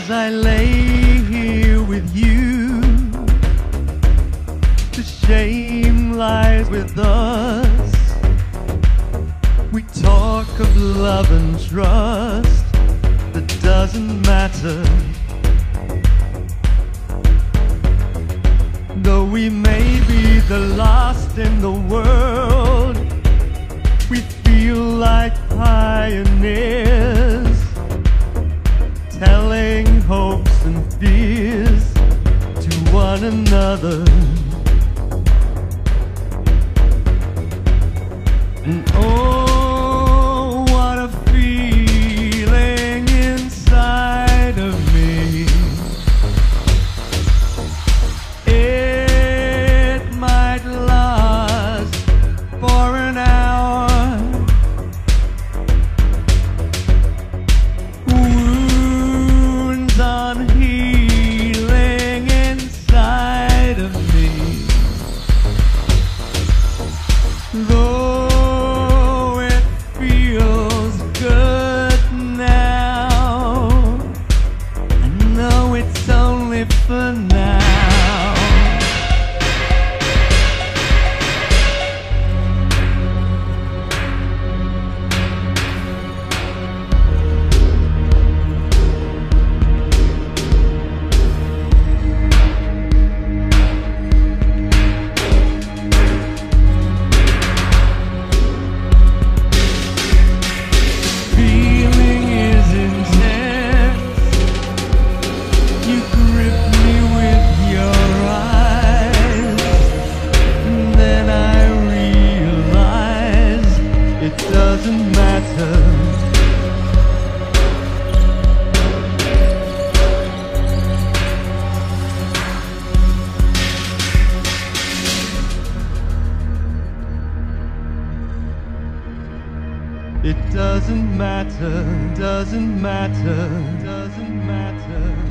As I lay here with you, the shame lies with us. We talk of love and trust that doesn't matter. Though we may be the last in the world, we feel like pioneers, telling hopes and fears to one another. And oh, what a feeling inside of me. It might last for an hour. Wounds unhealing inside of me. Though it feels good now, I know it's only for now. Doesn't matter. It doesn't matter, doesn't matter, doesn't matter.